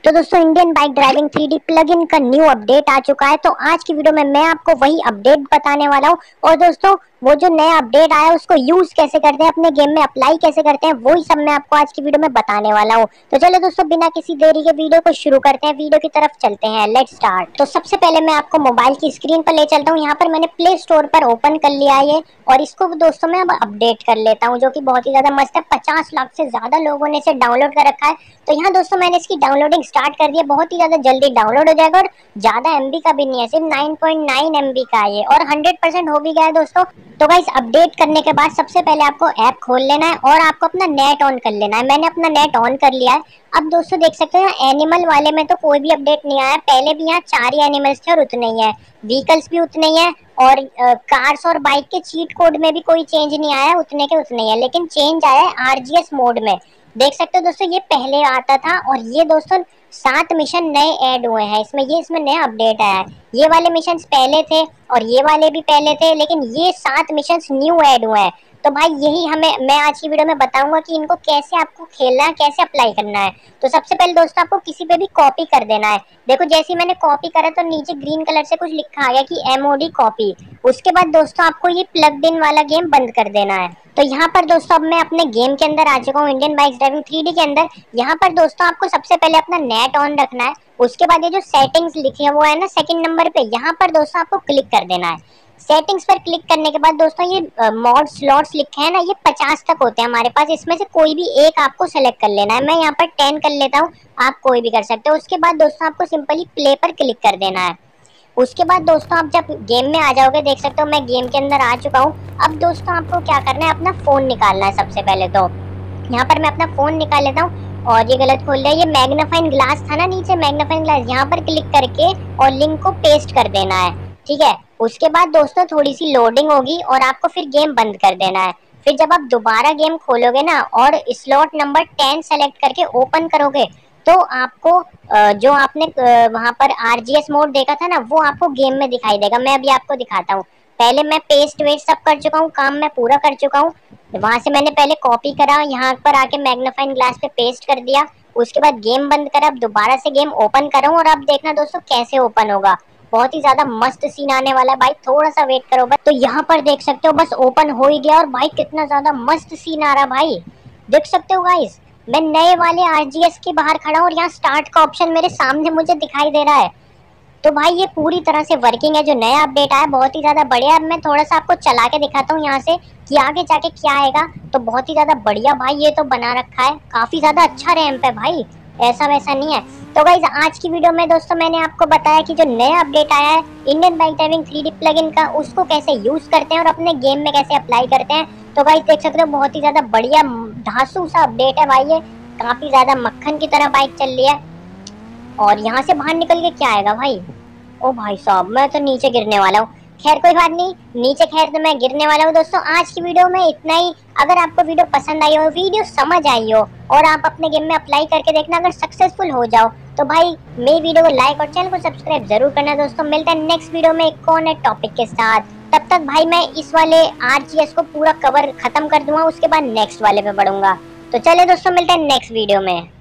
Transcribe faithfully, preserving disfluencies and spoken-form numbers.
तो दोस्तों Indian bike driving three D plugin का न्यू अपडेट आ चुका है। तो आज की वीडियो में मैं आपको वही अपडेट बताने वाला हूँ। और दोस्तों वो जो नया अपडेट आया उसको यूज कैसे करते हैं, अपने गेम में अप्लाई कैसे करते हैं, वही सब मैं आपको आज की वीडियो में बताने वाला हूँ। तो चलो दोस्तों बिना किसी देरी के वीडियो को शुरू करते हैं, वीडियो की तरफ चलते हैं। Let's start. तो सबसे पहले मैं आपको मोबाइल की स्क्रीन पर ले चलता हूँ। यहाँ पर मैंने प्ले स्टोर पर ओपन कर लिया है और इसको दोस्तों मैं अब अपडेट कर लेता हूँ, जो कि बहुत ही ज्यादा मस्त है। पचास लाख से ज्यादा लोगों ने इसे डाउनलोड कर रखा है। तो यहाँ दोस्तों मैंने इसकी डाउनलोडिंग स्टार्ट कर दिया, बहुत ही ज्यादा जल्दी डाउनलोड हो जाएगा और ज्यादा एमबी का भी नहीं है, सिर्फ नाइन पॉइंट नाइन एमबी का है और हंड्रेड परसेंट हो भी गया है दोस्तों। तो गाइस अपडेट करने के बाद सबसे पहले आपको ऐप खोल लेना है और आपको अपना नेट ऑन कर लेना है। मैंने अपना नेट ऑन कर लिया है। अब दोस्तों देख सकते हैं एनिमल वाले में तो कोई भी अपडेट नहीं आया, पहले भी यहाँ चार ही एनिमल्स थे और उतने ही है, व्हीकल्स भी उतने ही है और कार्स और बाइक के चीट कोड में भी कोई चेंज नहीं आया, उतने के उतने ही है। लेकिन चेंज आया है आरजीएस मोड में, देख सकते हो दोस्तों, ये पहले आता था और ये दोस्तों सात मिशन नए ऐड हुए हैं इसमें, ये इसमें नया अपडेट आया है। ये वाले मिशन पहले थे और ये वाले भी पहले थे, लेकिन ये सात मिशन न्यू ऐड हुए हैं। तो भाई यही हमें मैं आज की वीडियो में बताऊंगा कि इनको कैसे आपको खेलना है, कैसे अप्लाई करना है। तो सबसे पहले दोस्तों आपको किसी पे भी कॉपी कर देना है। देखो जैसे ही मैंने कॉपी करा तो नीचे ग्रीन कलर से कुछ लिखा आ गया कि एमओडी कॉपी। उसके बाद दोस्तों आपको ये प्लग्ड इन वाला गेम बंद कर देना है। तो यहाँ पर दोस्तों अब मैं अपने गेम के अंदर आ चुका हूँ, Indian bikes driving three D के अंदर। यहाँ पर दोस्तों आपको सबसे पहले अपना नेट ऑन रखना है। उसके बाद ये जो सेटिंग्स लिखी है वो है ना सेकंड नंबर पे, यहाँ पर दोस्तों आपको क्लिक कर देना है। सेटिंग्स पर क्लिक करने के बाद दोस्तों ये मॉड स्लॉट्स लिखे हैं ना, ये पचास तक होते हैं हमारे पास, इसमें से कोई भी एक आपको सेलेक्ट कर लेना है। मैं यहाँ पर टेन कर लेता हूँ, आप कोई भी कर सकते हो। उसके बाद दोस्तों आपको सिंपली प्ले पर क्लिक कर देना है। उसके बाद दोस्तों आप जब गेम में आ जाओगे, देख सकते हो मैं गेम के अंदर आ चुका हूँ। अब दोस्तों आपको क्या करना है, अपना फोन निकालना है। सबसे पहले तो यहाँ पर मैं अपना फोन निकाल लेता हूँ और ये गलत खोल रहा है, ये मैग्नीफाइंग ग्लास था ना नीचे, मैग्नीफाइंग ग्लास यहाँ पर क्लिक करके और लिंक को पेस्ट कर देना है, ठीक है। उसके बाद दोस्तों थोड़ी सी लोडिंग होगी और आपको फिर गेम बंद कर देना है। फिर जब आप दोबारा गेम खोलोगे ना और स्लॉट नंबर टेन सेलेक्ट करके ओपन करोगे तो आपको जो आपने वहां पर आरजीएस मोड देखा था ना, वो आपको गेम में दिखाई देगा। मैं अभी आपको दिखाता हूँ। पहले मैं पेस्ट वेस्ट सब कर चुका हूँ, काम मैं पूरा कर चुका हूँ। वहां से मैंने पहले कॉपी करा, यहाँ पर आके मैग्नीफाइंग ग्लास पे पेस्ट कर दिया। उसके बाद गेम बंद करा, अब दोबारा से गेम ओपन करूँ और अब देखना दोस्तों कैसे ओपन होगा। बहुत ही ज्यादा मस्त सीन आने वाला है भाई, थोड़ा सा वेट करो बस। तो यहाँ पर देख सकते हो बस ओपन हो ही गया और भाई कितना ज्यादा मस्त सीन आ रहा है भाई, देख सकते हो गाइस। मैं नए वाले आरजीएस के बाहर खड़ा हूँ और यहाँ स्टार्ट का ऑप्शन मेरे सामने मुझे दिखाई दे रहा है। तो भाई ये पूरी तरह से वर्किंग है, जो नया अपडेट आया बहुत ही ज्यादा बढ़िया। अब मैं थोड़ा सा आपको चला के दिखाता हूँ यहाँ से कि आगे जाके क्या आएगा। तो बहुत ही ज्यादा बढ़िया भाई ये तो बना रखा है, काफी ज्यादा अच्छा रैंप है भाई, ऐसा वैसा नहीं है। तो गाइस आज की वीडियो में दोस्तों मैंने आपको बताया कि जो नया अपडेट आया है Indian bike driving three D plugin का, उसको कैसे यूज करते हैं और अपने गेम में कैसे अप्लाई करते हैं। तो गाइस देख सकते हो बहुत ही ज्यादा बढ़िया धांसू सा अपडेट है भाई, ये काफी ज्यादा मक्खन की तरह बाइक चल रही है। और यहाँ से बाहर निकल के क्या आएगा भाई, ओ भाई साहब मैं तो नीचे गिरने वाला हूँ। खैर कोई बात नहीं, नीचे खैर तो मैं गिरने वाला हूँ। दोस्तों आज की वीडियो में इतना ही। अगर आपको वीडियो पसंद आई हो, वीडियो समझ आई हो और आप अपने गेम में अप्लाई करके देखना, अगर सक्सेसफुल हो जाओ तो भाई मेरी वीडियो को लाइक और चैनल को सब्सक्राइब जरूर करना। दोस्तों मिलते हैं नेक्स्ट वीडियो में एक और नए टॉपिक के साथ। तब तक भाई मैं इस वाले आरजीएस को पूरा कवर खत्म कर दूंगा, उसके बाद नेक्स्ट वाले पे बढ़ूंगा। तो चले दोस्तों मिलते हैं नेक्स्ट वीडियो में।